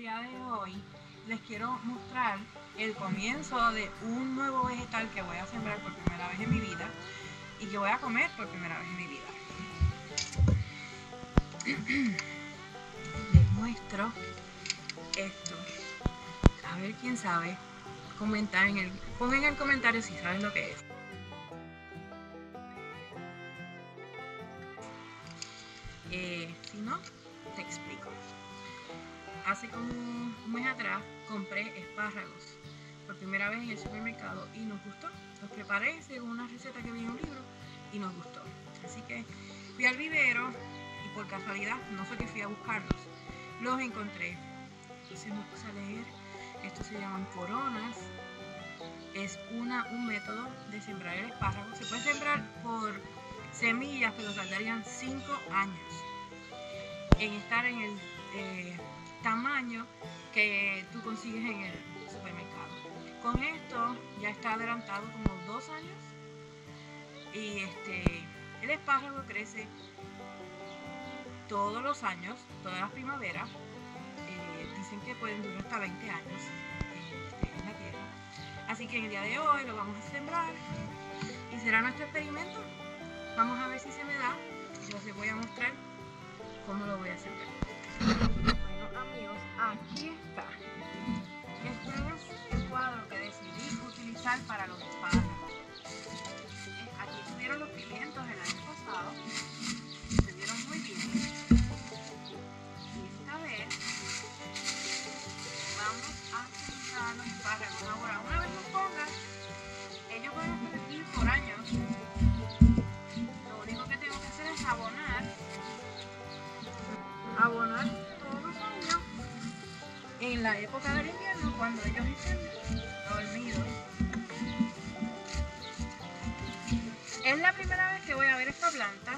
día de hoy les quiero mostrar el comienzo de un nuevo vegetal que voy a sembrar por primera vez en mi vida y que voy a comer por primera vez en mi vida. Les muestro esto. A ver quién sabe. Pongan en el comentario si saben lo que es. Si no, te explico. Hace como un mes atrás compré espárragos por primera vez en el supermercado y nos gustó. Los preparé según una receta que vi en un libro y nos gustó. Así que fui al vivero y por casualidad, no fue que fui a buscarlos, los encontré. Entonces me puse a leer. Estos se llaman coronas. Es un método de sembrar el espárrago. Se puede sembrar por semillas, pero tardarían 5 años en estar en el tamaño que tú consigues en el supermercado. Con esto ya está adelantado como 2 años y el espárrago crece todos los años, todas las primaveras. Dicen que pueden durar hasta 20 años en la tierra. Así que en el día de hoy lo vamos a sembrar y será nuestro experimento. Vamos a ver si se me da. Yo les voy a mostrar cómo lo voy a sembrar. Bueno amigos, aquí está. Este es el cuadro que decidí utilizar para los espárragos. Aquí tuvieron los pimientos el año pasado. Se vieron muy bien. Y esta vez vamos a sembrar los espárragos. Ahora, una vez los pongas, ellos van a crecer por años. Lo único que tengo que hacer es abonar todos los años en la época del invierno cuando ellos estén dormidos. Es la primera vez que voy a ver esta planta,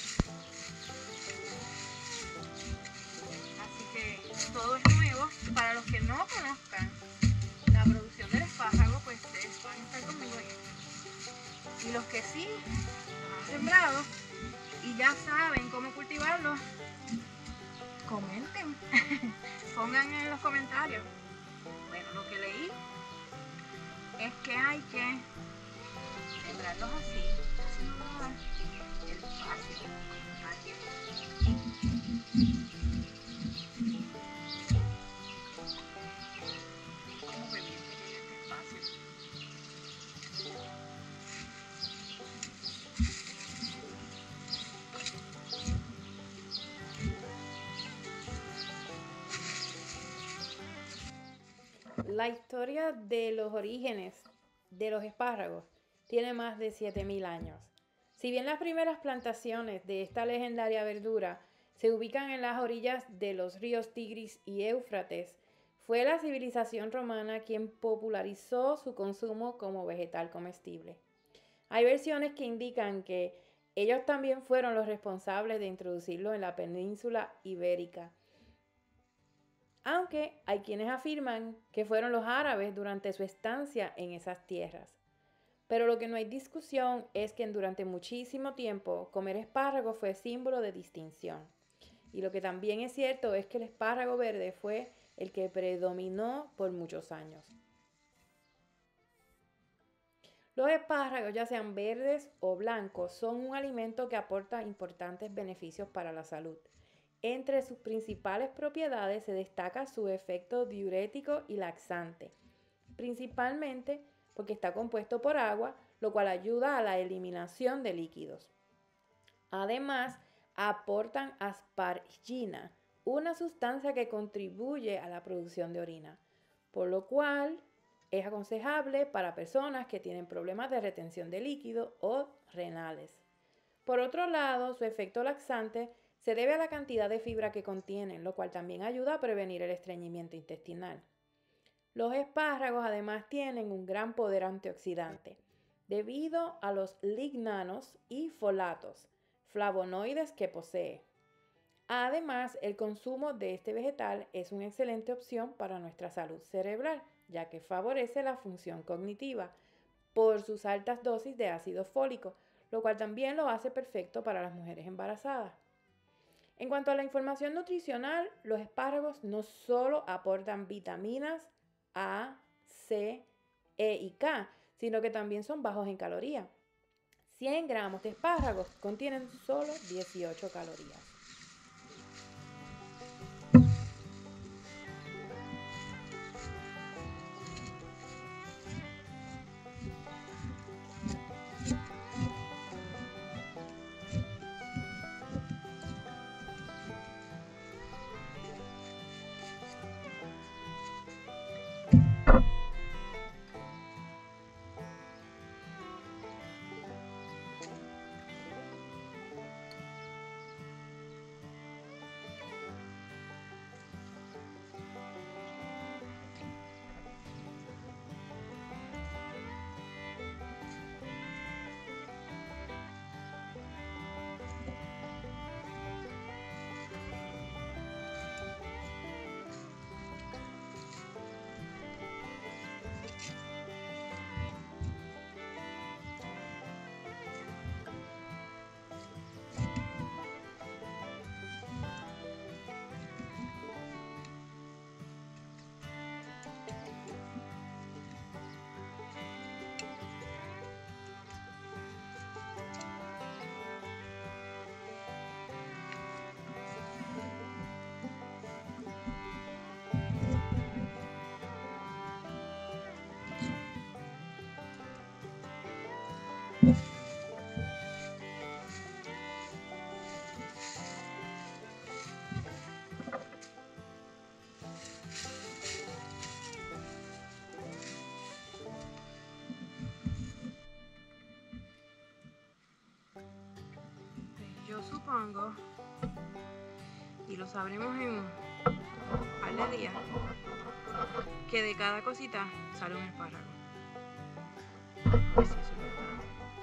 así que todo es nuevo. Para los que no conozcan la producción del espárrago, pues ustedes van a estar conmigo en esto. Y los que sí lo han sembrado y ya saben cómo cultivarlo, comenten, pongan en los comentarios. Bueno, lo que leí es que hay que sembrarlos así no da el espacio. Como que bien pequeño este espacio. La historia de los orígenes de los espárragos tiene más de 7000 años. Si bien las primeras plantaciones de esta legendaria verdura se ubican en las orillas de los ríos Tigris y Éufrates, fue la civilización romana quien popularizó su consumo como vegetal comestible. Hay versiones que indican que ellos también fueron los responsables de introducirlo en la península ibérica, aunque hay quienes afirman que fueron los árabes durante su estancia en esas tierras. Pero lo que no hay discusión es que durante muchísimo tiempo comer espárragos fue símbolo de distinción. Y lo que también es cierto es que el espárrago verde fue el que predominó por muchos años. Los espárragos, ya sean verdes o blancos, son un alimento que aporta importantes beneficios para la salud. Entre sus principales propiedades se destaca su efecto diurético y laxante, principalmente porque está compuesto por agua, lo cual ayuda a la eliminación de líquidos. Además, aportan aspargina, una sustancia que contribuye a la producción de orina, por lo cual es aconsejable para personas que tienen problemas de retención de líquido o renales. Por otro lado, su efecto laxante se debe a la cantidad de fibra que contienen, lo cual también ayuda a prevenir el estreñimiento intestinal. Los espárragos además tienen un gran poder antioxidante, debido a los lignanos y folatos, flavonoides que posee. Además, el consumo de este vegetal es una excelente opción para nuestra salud cerebral, ya que favorece la función cognitiva por sus altas dosis de ácido fólico, lo cual también lo hace perfecto para las mujeres embarazadas. En cuanto a la información nutricional, los espárragos no solo aportan vitaminas A, C, E y K, sino que también son bajos en calorías. 100 gramos de espárragos contienen solo 18 calorías. Yo supongo, y lo sabremos en un par de días, que de cada cosita sale un espárrago. A ver si eso es verdad.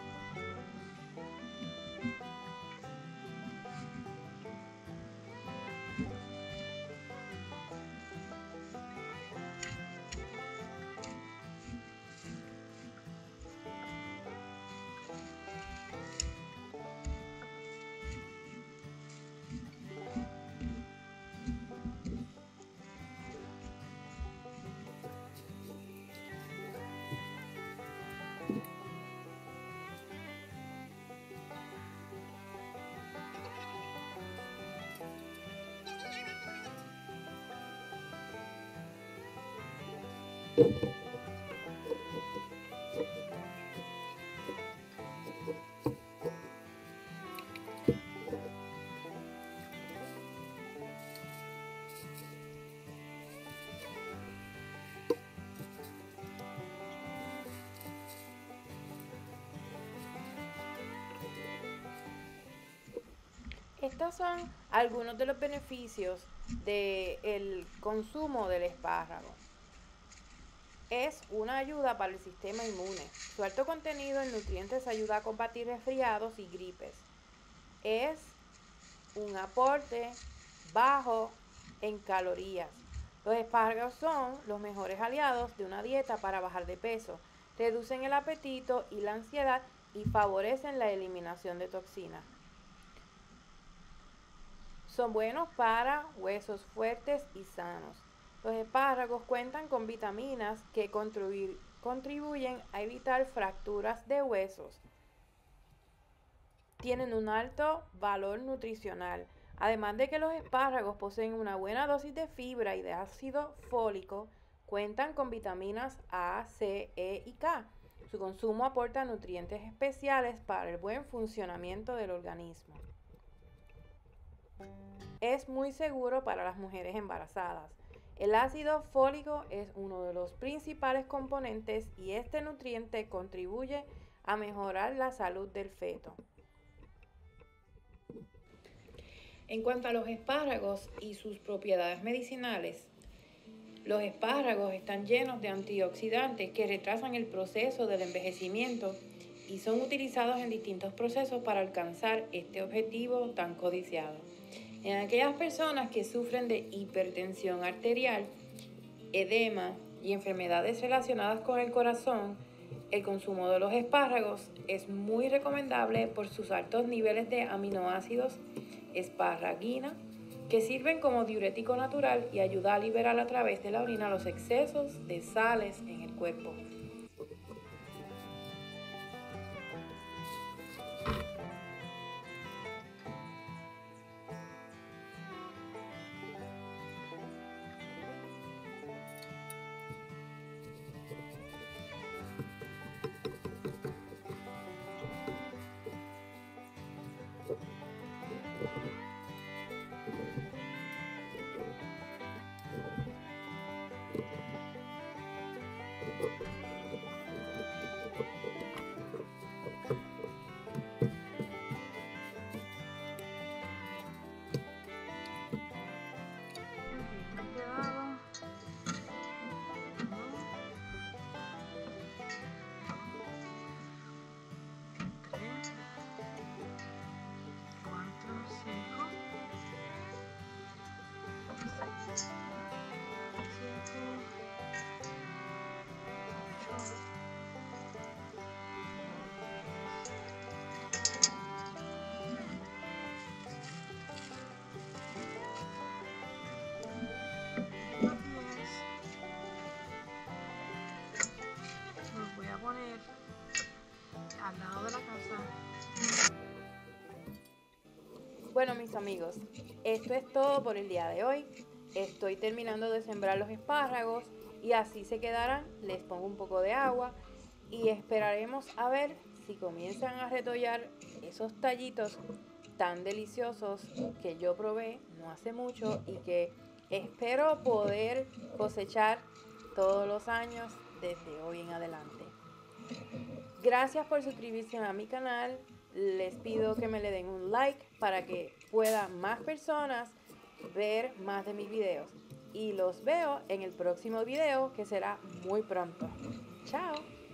Estos son algunos de los beneficios del consumo del espárrago. Es una ayuda para el sistema inmune. Su alto contenido en nutrientes ayuda a combatir resfriados y gripes. Es un aporte bajo en calorías. Los espárragos son los mejores aliados de una dieta para bajar de peso. Reducen el apetito y la ansiedad y favorecen la eliminación de toxinas. Son buenos para huesos fuertes y sanos. Los espárragos cuentan con vitaminas que contribuyen a evitar fracturas de huesos. Tienen un alto valor nutricional. Además de que los espárragos poseen una buena dosis de fibra y de ácido fólico, cuentan con vitaminas A, C, E y K. Su consumo aporta nutrientes especiales para el buen funcionamiento del organismo. Es muy seguro para las mujeres embarazadas. El ácido fólico es uno de los principales componentes y este nutriente contribuye a mejorar la salud del feto. En cuanto a los espárragos y sus propiedades medicinales, los espárragos están llenos de antioxidantes que retrasan el proceso del envejecimiento y son utilizados en distintos procesos para alcanzar este objetivo tan codiciado. En aquellas personas que sufren de hipertensión arterial, edema y enfermedades relacionadas con el corazón, el consumo de los espárragos es muy recomendable por sus altos niveles de aminoácidos esparraguina, que sirven como diurético natural y ayuda a liberar a través de la orina los excesos de sales en el cuerpo. Los voy a poner al lado de la casa. Bueno, mis amigos, esto es todo por el día de hoy. Estoy terminando de sembrar los espárragos y así se quedarán. Les pongo un poco de agua y esperaremos a ver si comienzan a retollar esos tallitos tan deliciosos que yo probé no hace mucho y que espero poder cosechar todos los años desde hoy en adelante. Gracias por suscribirse a mi canal. Les pido que me le den un like para que puedan más personas ver más de mis videos. Y los veo en el próximo video que será muy pronto. Chao.